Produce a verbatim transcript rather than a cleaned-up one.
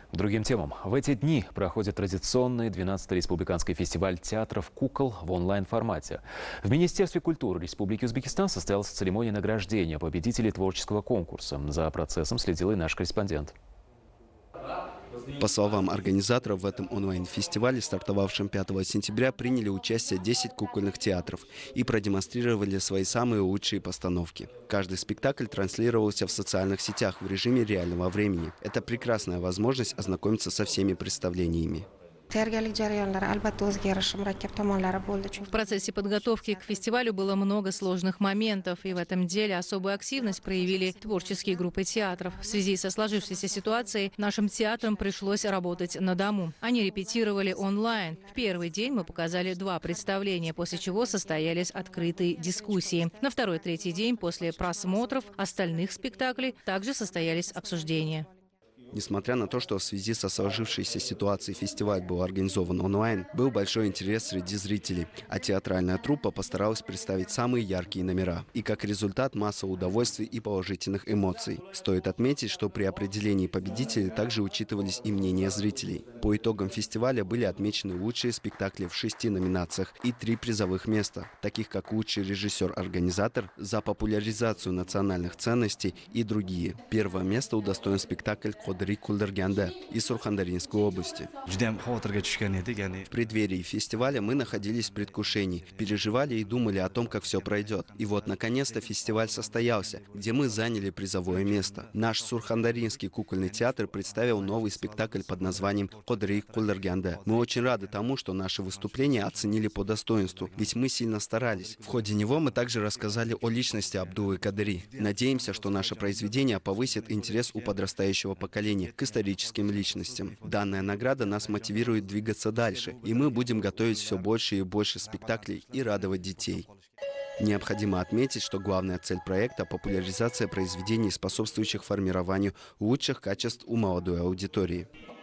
К другим темам. В эти дни проходит традиционный двенадцатый республиканский фестиваль театров кукол в онлайн-формате. В Министерстве культуры Республики Узбекистан состоялась церемония награждения победителей творческого конкурса. За процессом следил и наш корреспондент. По словам организаторов, в этом онлайн-фестивале, стартовавшем пятого сентября, приняли участие десять кукольных театров и продемонстрировали свои самые лучшие постановки. Каждый спектакль транслировался в социальных сетях в режиме реального времени. Это прекрасная возможность ознакомиться со всеми представлениями. В процессе подготовки к фестивалю было много сложных моментов, и в этом деле особую активность проявили творческие группы театров. В связи со сложившейся ситуацией нашим театрам пришлось работать на дому. Они репетировали онлайн. В первый день мы показали два представления, после чего состоялись открытые дискуссии. На второй-третий день после просмотров остальных спектаклей также состоялись обсуждения. Несмотря на то, что в связи со сложившейся ситуацией фестиваль был организован онлайн, был большой интерес среди зрителей, а театральная труппа постаралась представить самые яркие номера. И как результат масса удовольствий и положительных эмоций. Стоит отметить, что при определении победителей также учитывались и мнения зрителей. По итогам фестиваля были отмечены лучшие спектакли в шести номинациях и три призовых места, таких как лучший режиссер-организатор, за популяризацию национальных ценностей и другие. Первое место удостоен спектакль «Кодри Кулдергянде» из Сурхандаринской области. В преддверии фестиваля мы находились в предвкушении, переживали и думали о том, как все пройдет. И вот, наконец-то, фестиваль состоялся, где мы заняли призовое место. Наш Сурхандаринский кукольный театр представил новый спектакль под названием «Кодри Кулдергянде». Мы очень рады тому, что наши выступления оценили по достоинству, ведь мы сильно старались. В ходе него мы также рассказали о личности Абдулы Кадыри. Надеемся, что наше произведение повысит интерес у подрастающего поколения к историческим личностям. Данная награда нас мотивирует двигаться дальше, и мы будем готовить все больше и больше спектаклей и радовать детей. Необходимо отметить, что главная цель проекта – популяризация произведений, способствующих формированию лучших качеств у молодой аудитории.